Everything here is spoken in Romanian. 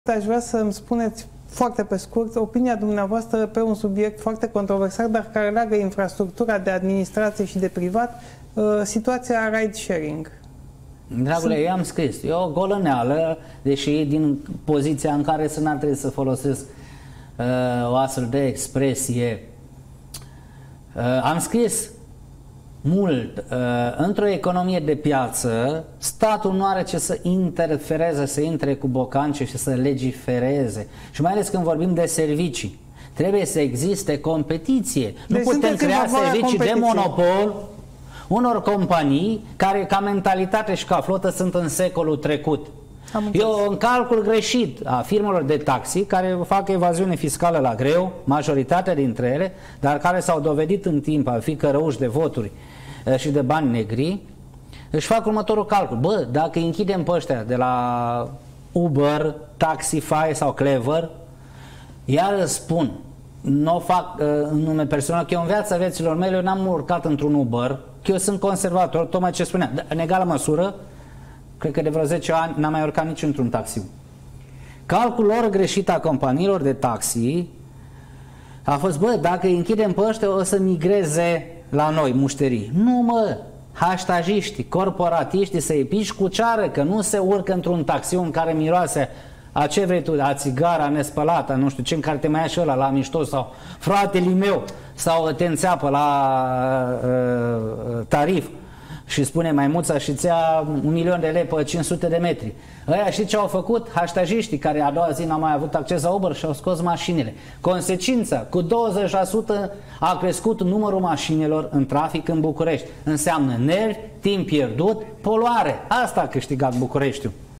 Aș vrea să îmi spuneți foarte pe scurt opinia dumneavoastră pe un subiect foarte controversat, dar care leagă infrastructura de administrație și de privat, situația ride sharing. Dragule, eu am scris, e o golăneală, deși din poziția în care n-ar trebui să folosesc o astfel de expresie. Am scris mult, într-o economie de piață, statul nu are ce să interfereze, să intre cu bocance și să legifereze. Și mai ales când vorbim de servicii. Trebuie să existe competiție. Nu putem crea servicii de monopol unor companii care ca mentalitate și ca flotă sunt în secolul trecut. E un calcul greșit a firmelor de taxi care fac evaziune fiscală la greu, majoritatea dintre ele, dar care s-au dovedit în timp a fi cărăuși de voturi și de bani negri. Își fac următorul calcul. Bă, dacă închidem pe ăștia de la Uber, Taxify sau Clever, iar îți spun, nu o fac în nume personal, că eu în viața vieților mele eu n-am urcat într-un Uber, că eu sunt conservator, tocmai ce spunea, în egală măsură, cred că de vreo 10 ani n-am mai urcat nici într-un taxi. Calculul lor greșit a companiilor de taxi a fost, bă, dacă îi închidem pe ăștia o să migreze la noi mușterii. Nu, mă, hashtagiștii, corporatiștii să-i piși cu ceară, că nu se urcă într-un taxi în care miroase a ce vrei tu, a țigara nespălată, nu știu ce, în care te mai ia și ăla la mișto sau fratele meu sau te înțeapă la tarif și spune maimuța și ți ia 1.000.000 de lei pe 500 de metri. Ăia știi ce au făcut? Hashtagiștii care a doua zi n-au mai avut acces la Uber și au scos mașinile. Consecința, cu 20% a crescut numărul mașinilor în trafic în București. Înseamnă nervi, timp pierdut, poluare. Asta a câștigat Bucureștiul.